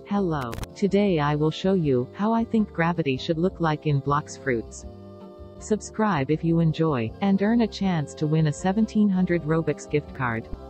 Hello. Today I will show you how I think gravity should look like in Blox Fruits. Subscribe if you enjoy, and earn a chance to win a 1700 Robux gift card.